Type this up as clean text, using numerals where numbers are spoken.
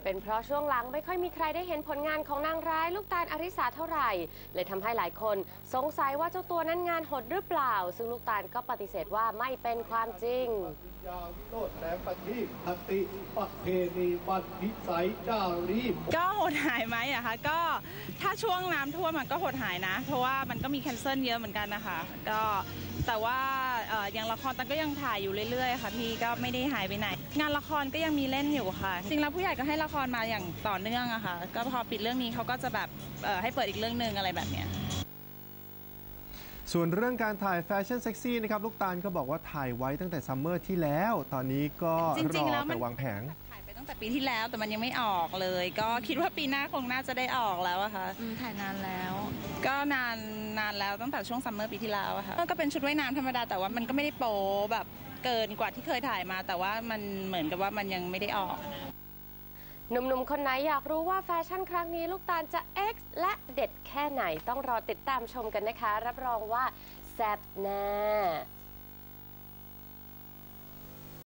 เป็นเพราะช่วงหลังไม่ค่อยมีใครได้เห็นผลงานของนางร้ายลูกตาลอริสาเท่าไหร่เลยทำให้หลายคนสงสัยว่าเจ้าตัวนั้นงานหดหรือเปล่าซึ่งลูกตาลก็ปฏิเสธว่าไม่เป็นความจริงก็หดหายไหมอะคะก็ถ้าช่วงน้ำท่วมมันก็หดหายนะเพราะว่ามันก็มีแคนเซิลเยอะเหมือนกันนะคะก็แต่ว่าอย่างละครตันก็ยังถ่ายอยู่เรื่อยๆค่ะพี่ก็ไม่ได้หายไปไหนงานละครก็ยังมีเล่นอยู่ค่ะจริงแล้วผู้ใหญ่ก็ให้ละครมาอย่างต่อเนื่องอะค่ะก็พอปิดเรื่องนี้เขาก็จะแบบให้เปิดอีกเรื่องนึงอะไรแบบเนี้ยส่วนเรื่องการถ่ายแฟชั่นเซ็กซี่นะครับลูกตาลก็บอกว่าถ่ายไว้ตั้งแต่ซัมเมอร์ที่แล้วตอนนี้ก็รอแต่วางแผงถ่ายไปตั้งแต่ปีที่แล้วแต่มันยังไม่ออกเลยก็คิดว่าปีหน้าคงน่าจะได้ออกแล้วอะค่ะถ่ายนานแล้วก็นานแล้วตั้งแต่ช่วงซัมเมอร์ปีที่แล้วอะค่ะก็เป็นชุดว่ายน้ำธรรมดาแต่ว่ามันก็ไม่ได้โป๊แบบเกินกว่าที่เคยถ่ายมาแต่ว่ามันเหมือนกับว่ามันยังไม่ได้ออกหนุ่มๆคนไหนอยากรู้ว่าแฟชั่นครั้งนี้ลูกตาลจะ X และเด็ดแค่ไหนต้องรอติดตามชมกันนะคะรับรองว่าแซ่บแน่